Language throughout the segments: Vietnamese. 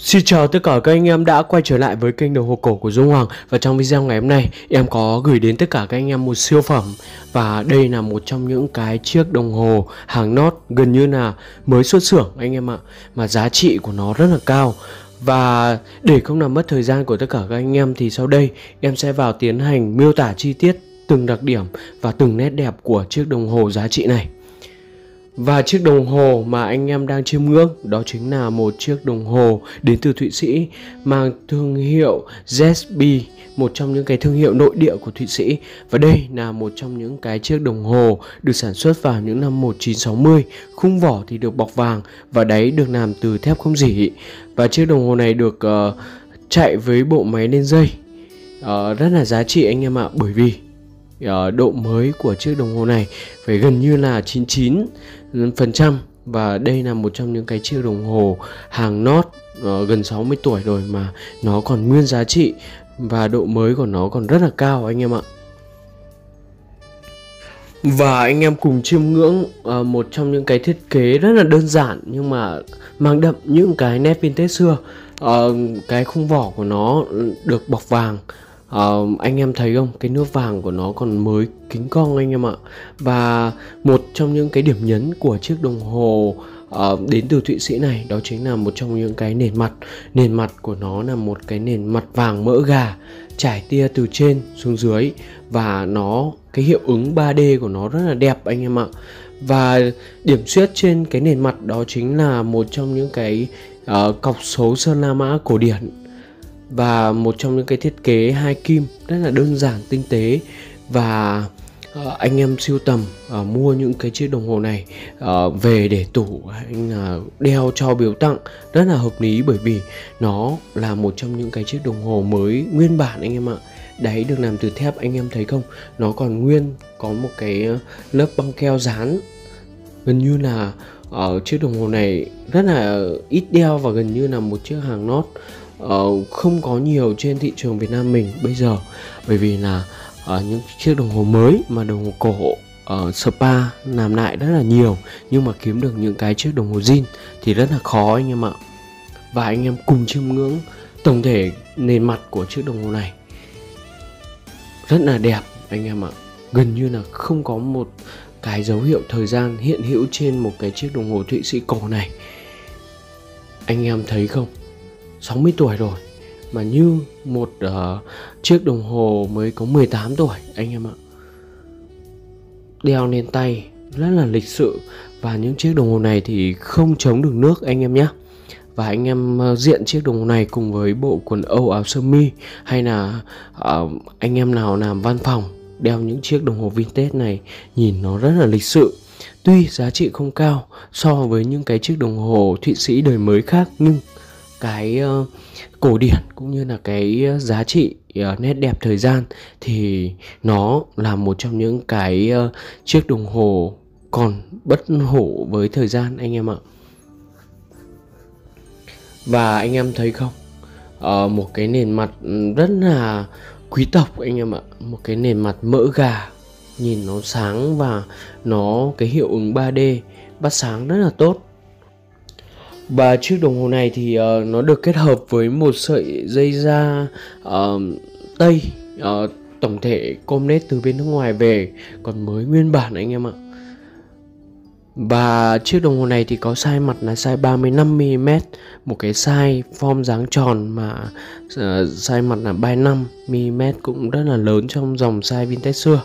Xin chào tất cả các anh em đã quay trở lại với kênh đồng hồ cổ của Dung Hoàng. Và trong video ngày hôm nay em có gửi đến tất cả các anh em một siêu phẩm. Và đây là một trong những cái chiếc đồng hồ hàng nót gần như là mới xuất xưởng anh em ạ. Mà giá trị của nó rất là cao. Và để không làm mất thời gian của tất cả các anh em thì sau đây em sẽ vào tiến hành miêu tả chi tiết từng đặc điểm và từng nét đẹp của chiếc đồng hồ giá trị này. Và chiếc đồng hồ mà anh em đang chiêm ngưỡng đó chính là một chiếc đồng hồ đến từ Thụy Sĩ mang thương hiệu ZB, một trong những cái thương hiệu nội địa của Thụy Sĩ. Và đây là một trong những cái chiếc đồng hồ được sản xuất vào những năm 1960. Khung vỏ thì được bọc vàng và đáy được làm từ thép không rỉ. Và chiếc đồng hồ này được chạy với bộ máy lên dây, rất là giá trị anh em ạ, bởi vì độ mới của chiếc đồng hồ này phải gần như là 99%. Và đây là một trong những cái chiếc đồng hồ hàng nót gần 60 tuổi rồi mà nó còn nguyên giá trị và độ mới của nó còn rất là cao anh em ạ. Và anh em cùng chiêm ngưỡng một trong những cái thiết kế rất là đơn giản nhưng mà mang đậm những cái nét vintage xưa. Cái khung vỏ của nó được bọc vàng. Anh em thấy không, cái nước vàng của nó còn mới kính cong anh em ạ. Và một trong những cái điểm nhấn của chiếc đồng hồ đến từ Thụy Sĩ này đó chính là một trong những cái nền mặt của nó là một cái nền mặt vàng mỡ gà trải tia từ trên xuống dưới. Và cái hiệu ứng 3D của nó rất là đẹp anh em ạ. Và điểm xuyết trên cái nền mặt đó chính là một trong những cái cọc số sơn La Mã cổ điển. Và một trong những cái thiết kế hai kim rất là đơn giản tinh tế. Và anh em sưu tầm mua những cái chiếc đồng hồ này về để tủ anh đeo cho biếu tặng rất là hợp lý, bởi vì nó là một trong những cái chiếc đồng hồ mới nguyên bản anh em ạ. Đáy được làm từ thép anh em thấy không, nó còn nguyên có một cái lớp băng keo dán. Gần như là chiếc đồng hồ này rất là ít đeo và gần như là một chiếc hàng nót không có nhiều trên thị trường Việt Nam mình bây giờ, bởi vì là những chiếc đồng hồ mới mà đồng hồ cổ spa làm lại rất là nhiều, nhưng mà kiếm được những cái chiếc đồng hồ zin thì rất là khó anh em ạ. Và anh em cùng chiêm ngưỡng tổng thể nền mặt của chiếc đồng hồ này rất là đẹp anh em ạ. Gần như là không có một cái dấu hiệu thời gian hiện hữu trên một cái chiếc đồng hồ Thụy Sĩ cổ này. Anh em thấy không, 60 tuổi rồi mà như một chiếc đồng hồ mới có 18 tuổi anh em ạ. Đeo lên tay rất là lịch sự. Và những chiếc đồng hồ này thì không chống được nước anh em nhé. Và anh em diện chiếc đồng hồ này cùng với bộ quần âu áo sơ mi, hay là anh em nào làm văn phòng đeo những chiếc đồng hồ vintage này nhìn nó rất là lịch sự. Tuy giá trị không cao so với những cái chiếc đồng hồ Thụy Sĩ đời mới khác, nhưng cái cổ điển cũng như là cái giá trị nét đẹp thời gian thì nó là một trong những cái chiếc đồng hồ còn bất hủ với thời gian anh em ạ. Và anh em thấy không, một cái nền mặt rất là quý tộc anh em ạ. Một cái nền mặt mỡ gà, nhìn nó sáng và cái hiệu ứng 3D bắt sáng rất là tốt. Và chiếc đồng hồ này thì nó được kết hợp với một sợi dây da Tây, tổng thể com nét từ bên nước ngoài về, còn mới nguyên bản anh em ạ. Và chiếc đồng hồ này thì có size mặt là size 35mm, một cái size form dáng tròn mà size mặt là 35mm, cũng rất là lớn trong dòng size vintage xưa.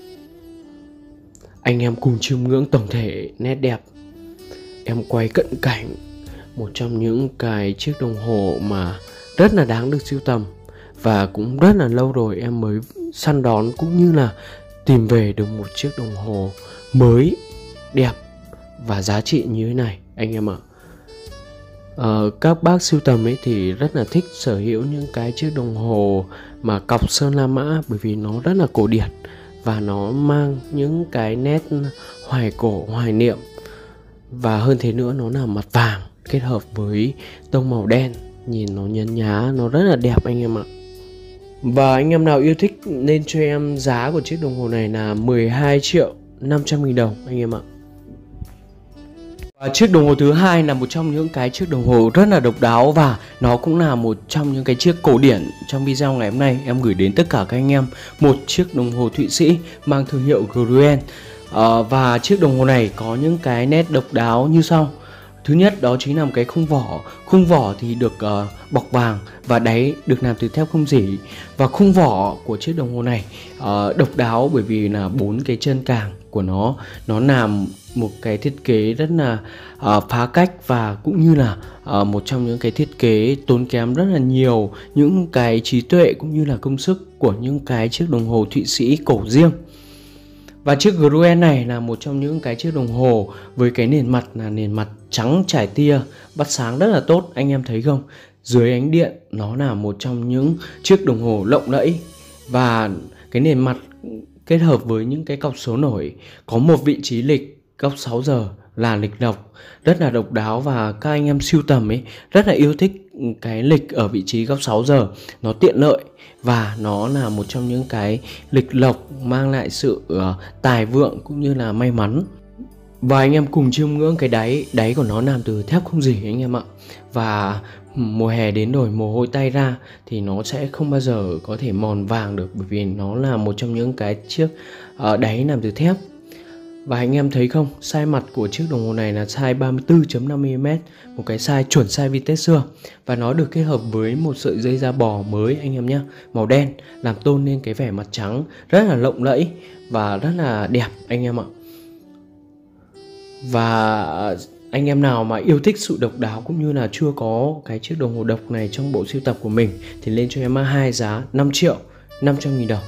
Anh em cùng chiêm ngưỡng tổng thể nét đẹp. Em quay cận cảnh một trong những cái chiếc đồng hồ mà rất là đáng được sưu tầm, và cũng rất là lâu rồi em mới săn đón cũng như là tìm về được một chiếc đồng hồ mới đẹp và giá trị như thế này anh em ạ. Các bác sưu tầm ấy thì rất là thích sở hữu những cái chiếc đồng hồ mà cọc sơn La Mã, bởi vì nó rất là cổ điển và nó mang những cái nét hoài cổ, hoài niệm. Và hơn thế nữa, nó là mặt vàng kết hợp với tông màu đen, nhìn nó nhấn nhá, nó rất là đẹp anh em ạ. Và anh em nào yêu thích nên cho em giá của chiếc đồng hồ này là 12.500.000 đồng anh em ạ. Chiếc đồng hồ thứ hai là một trong những cái chiếc đồng hồ rất là độc đáo và nó cũng là một trong những cái chiếc cổ điển. Trong video ngày hôm nay em gửi đến tất cả các anh em một chiếc đồng hồ Thụy Sĩ mang thương hiệu Gruen. Và chiếc đồng hồ này có những cái nét độc đáo như sau. Thứ nhất đó chính là một cái khung vỏ. Khung vỏ thì được bọc vàng và đáy được làm từ thép không rỉ. Và khung vỏ của chiếc đồng hồ này độc đáo bởi vì là 4 cái chân càng của nó làm một cái thiết kế rất là phá cách, và cũng như là một trong những cái thiết kế tốn kém rất là nhiều những cái trí tuệ cũng như là công sức của những cái chiếc đồng hồ Thụy Sĩ cổ riêng. Và chiếc Gruen này là một trong những cái chiếc đồng hồ với cái nền mặt là nền mặt trắng trải tia, bắt sáng rất là tốt, anh em thấy không? Dưới ánh điện nó là một trong những chiếc đồng hồ lộng lẫy, và cái nền mặt kết hợp với những cái cọc số nổi, có một vị trí lịch góc 6 giờ là lịch độc rất là độc đáo, và các anh em sưu tầm ấy rất là yêu thích cái lịch ở vị trí góc 6 giờ. Nó tiện lợi và nó là một trong những cái lịch lộc mang lại sự tài vượng cũng như là may mắn. Và anh em cùng chiêm ngưỡng cái đáy của nó làm từ thép không rỉ anh em ạ. Và mùa hè đến rồi, mồ hôi tay ra thì nó sẽ không bao giờ có thể mòn vàng được, bởi vì nó là một trong những cái chiếc đáy làm từ thép. Và anh em thấy không, size mặt của chiếc đồng hồ này là size 34.5mm, một cái size chuẩn size vintage xưa. Và nó được kết hợp với một sợi dây da bò mới anh em nhé, màu đen, làm tôn lên cái vẻ mặt trắng rất là lộng lẫy và rất là đẹp anh em ạ. Và anh em nào mà yêu thích sự độc đáo cũng như là chưa có cái chiếc đồng hồ độc này trong bộ sưu tập của mình thì lên cho em hai giá 5.500.000 đồng.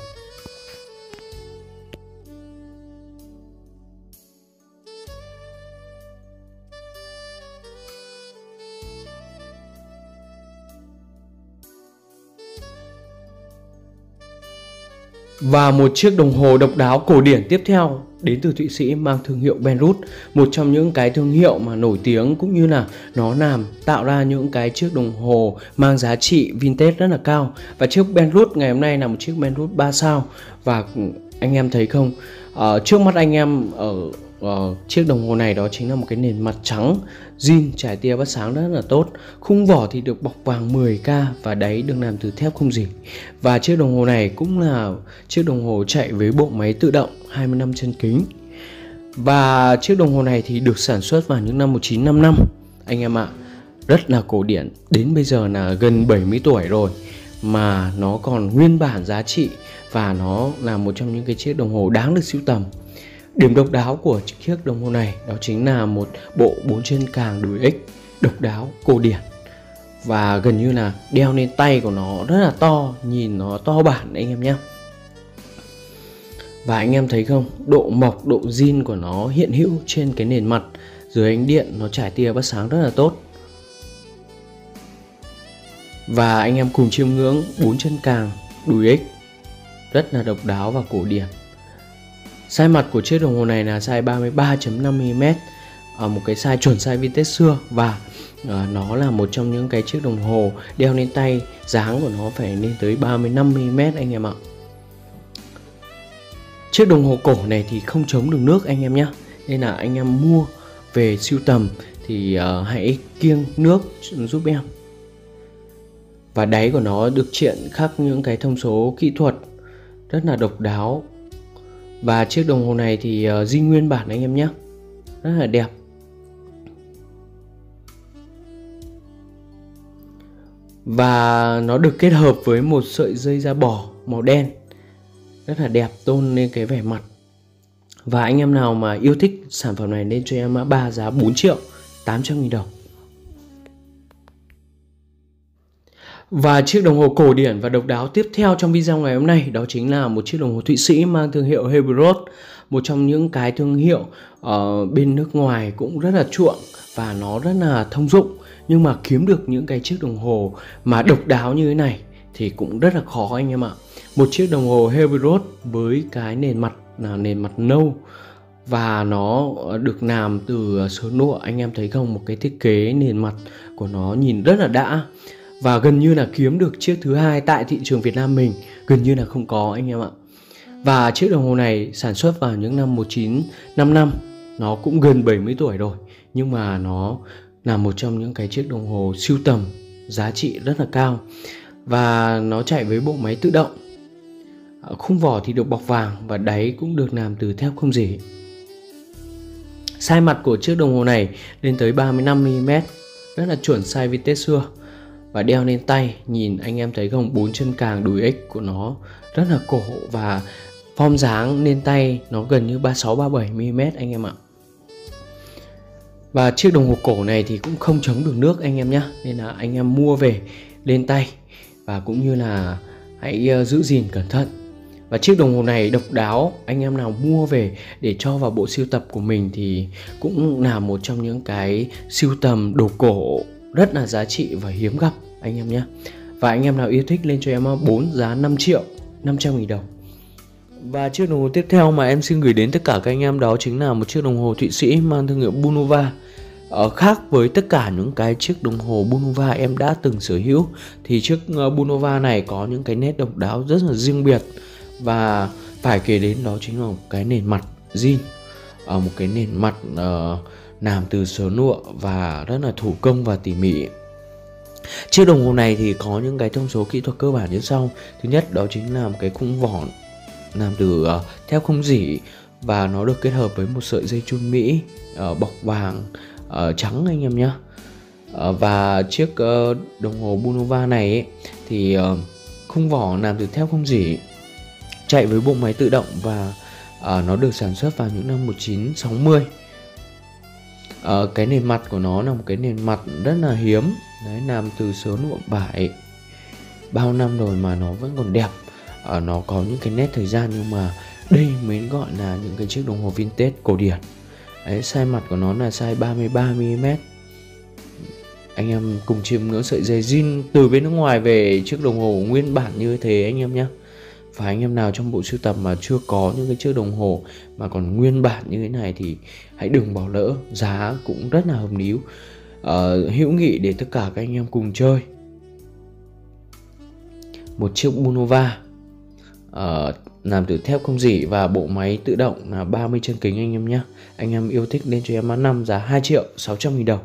Và một chiếc đồng hồ độc đáo cổ điển tiếp theo đến từ Thụy Sĩ mang thương hiệu Benrus, một trong những cái thương hiệu mà nổi tiếng cũng như là nó tạo ra những cái chiếc đồng hồ mang giá trị vintage rất là cao. Và chiếc Benrus ngày hôm nay là một chiếc Benrus 3 sao. Và anh em thấy không, trước mắt anh em ở chiếc đồng hồ này đó chính là một cái nền mặt trắng zin trải tia bắt sáng rất là tốt. Khung vỏ thì được bọc vàng 10K và đáy được làm từ thép không rỉ. Và chiếc đồng hồ này cũng là chiếc đồng hồ chạy với bộ máy tự động 25 chân kính. Và chiếc đồng hồ này thì được sản xuất vào những năm 1955 anh em ạ. Rất là cổ điển, đến bây giờ là gần 70 tuổi rồi mà nó còn nguyên bản giá trị, và nó là một trong những cái chiếc đồng hồ đáng được sưu tầm. Điểm độc đáo của chiếc đồng hồ này đó chính là một bộ 4 chân càng đùi X độc đáo, cổ điển, và gần như là đeo lên tay của nó rất là to, nhìn nó to bản anh em nhé. Và anh em thấy không, độ mộc, độ zin của nó hiện hữu trên cái nền mặt, dưới ánh điện nó trải tia bắt sáng rất là tốt. Và anh em cùng chiêm ngưỡng 4 chân càng đùi X rất là độc đáo và cổ điển. Size mặt của chiếc đồng hồ này là size 33.5mm, một cái size chuẩn size vintage xưa. Và nó là một trong những cái chiếc đồng hồ đeo lên tay, dáng của nó phải lên tới 35mm anh em ạ. Chiếc đồng hồ cổ này thì không chống được nước anh em nhé, nên là anh em mua về sưu tầm thì hãy kiêng nước giúp em. Và đáy của nó được triện khắc những cái thông số kỹ thuật rất là độc đáo. Và chiếc đồng hồ này thì zin nguyên bản anh em nhé, rất là đẹp. Và nó được kết hợp với một sợi dây da bò màu đen rất là đẹp, tôn lên cái vẻ mặt. Và anh em nào mà yêu thích sản phẩm này nên cho em mã 3 giá 4.800.000 đồng. Và chiếc đồng hồ cổ điển và độc đáo tiếp theo trong video ngày hôm nay đó chính là một chiếc đồng hồ Thụy Sĩ mang thương hiệu Hublot, một trong những cái thương hiệu ở bên nước ngoài cũng rất là chuộng và nó rất là thông dụng, nhưng mà kiếm được những cái chiếc đồng hồ mà độc đáo như thế này thì cũng rất là khó anh em ạ. Một chiếc đồng hồ Hublot với cái nền mặt là nền mặt nâu và nó được làm từ sơn lụa, anh em thấy không, một cái thiết kế nền mặt của nó nhìn rất là đã. Và gần như là kiếm được chiếc thứ hai tại thị trường Việt Nam mình gần như là không có anh em ạ. Và chiếc đồng hồ này sản xuất vào những năm 1955, nó cũng gần 70 tuổi rồi, nhưng mà nó là một trong những cái chiếc đồng hồ sưu tầm giá trị rất là cao. Và nó chạy với bộ máy tự động. Khung vỏ thì được bọc vàng và đáy cũng được làm từ thép không rỉ. Size mặt của chiếc đồng hồ này lên tới 35mm, rất là chuẩn size vintage xưa. Và đeo lên tay, nhìn anh em thấy không, 4 chân càng đùi ếch của nó rất là cổ, và form dáng lên tay nó gần như 36-37mm anh em ạ. Và chiếc đồng hồ cổ này thì cũng không chống được nước anh em nhé, nên là anh em mua về lên tay và cũng như là hãy giữ gìn cẩn thận. Và chiếc đồng hồ này độc đáo, anh em nào mua về để cho vào bộ sưu tập của mình thì cũng là một trong những cái sưu tầm đồ cổ rất là giá trị và hiếm gặp anh em nhé. Và anh em nào yêu thích lên cho em 4 giá 5.500.000 đồng. Và chiếc đồng hồ tiếp theo mà em xin gửi đến tất cả các anh em đó chính là một chiếc đồng hồ Thụy Sĩ mang thương hiệu Bunova. Khác với tất cả những cái chiếc đồng hồ Bunova em đã từng sở hữu thì chiếc Bunova này có những cái nét độc đáo rất là riêng biệt. Và phải kể đến đó chính là một cái nền mặt zin, một cái nền mặt làm từ sớ lụa và rất là thủ công và tỉ mỉ. Chiếc đồng hồ này thì có những cái thông số kỹ thuật cơ bản như sau. Thứ nhất đó chính là một cái khung vỏ làm từ thép không rỉ, và nó được kết hợp với một sợi dây chun Mỹ bọc vàng trắng anh em nhé. Và chiếc đồng hồ Bunova này ấy, thì khung vỏ làm từ thép không rỉ, chạy với bộ máy tự động, và nó được sản xuất vào những năm 1960. Cái nền mặt của nó là một cái nền mặt rất là hiếm đấy, làm từ sớ lụa vải, bao năm rồi mà nó vẫn còn đẹp. Nó có những cái nét thời gian, nhưng mà đây mới gọi là những cái chiếc đồng hồ vintage cổ điển đấy. Size mặt của nó là size 33mm. Anh em cùng chiêm ngưỡng sợi dây zin từ bên nước ngoài về chiếc đồng hồ nguyên bản như thế anh em nhé. Và anh em nào trong bộ sưu tập mà chưa có những cái chiếc đồng hồ mà còn nguyên bản như thế này thì hãy đừng bỏ lỡ, giá cũng rất là hợp lý, hữu nghị để tất cả các anh em cùng chơi. Một chiếc Bunova làm từ thép không rỉ và bộ máy tự động là 30 chân kính anh em nhé. anh em yêu thích lên cho em mã 5 giá 2.600.000 đồng.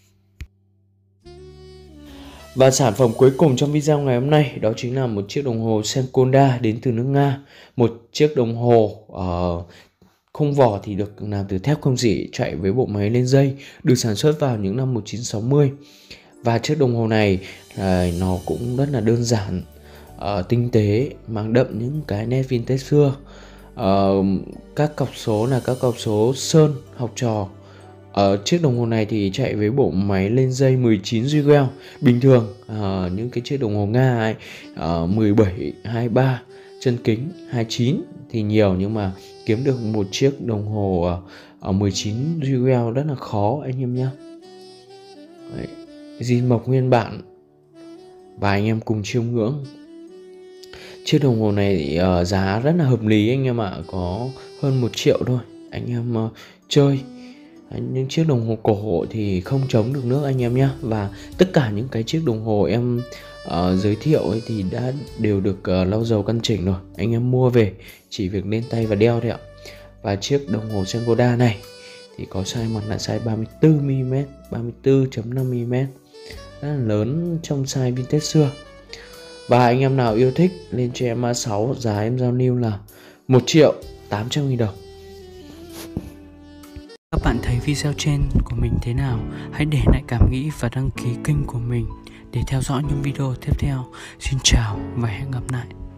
Và sản phẩm cuối cùng trong video ngày hôm nay đó chính là một chiếc đồng hồ Senkoda đến từ nước Nga. Một chiếc đồng hồ khung vỏ thì được làm từ thép không rỉ, chạy với bộ máy lên dây, được sản xuất vào những năm 1960. Và chiếc đồng hồ này nó cũng rất là đơn giản, tinh tế, mang đậm những cái nét vintage xưa. Các cọc số là các cọc số sơn học trò. Chiếc đồng hồ này thì chạy với bộ máy lên dây 19 Jewel. Bình thường những cái chiếc đồng hồ Nga ấy 17, 23, chân kính 29 thì nhiều, nhưng mà kiếm được một chiếc đồng hồ 19 Jewel rất là khó anh em nhé. Zin mộc nguyên bản. Và anh em cùng chiêm ngưỡng. Chiếc đồng hồ này thì, giá rất là hợp lý anh em ạ, có hơn 1 triệu thôi. Anh em chơi những chiếc đồng hồ cổ thì không chống được nước anh em nhé. Và tất cả những cái chiếc đồng hồ em giới thiệu ấy thì đã đều được lau dầu căn chỉnh rồi. Anh em mua về chỉ việc lên tay và đeo thôi ạ. Và chiếc đồng hồ Senkoda này thì có size mặt là size 34mm, 34.5mm, rất là lớn trong size vintage xưa. Và anh em nào yêu thích lên cho em mã 6, giá em giao lưu là 1.800.000 đồng. Các bạn thấy video trên của mình thế nào? Hãy để lại cảm nghĩ và đăng ký kênh của mình để theo dõi những video tiếp theo. Xin chào và hẹn gặp lại.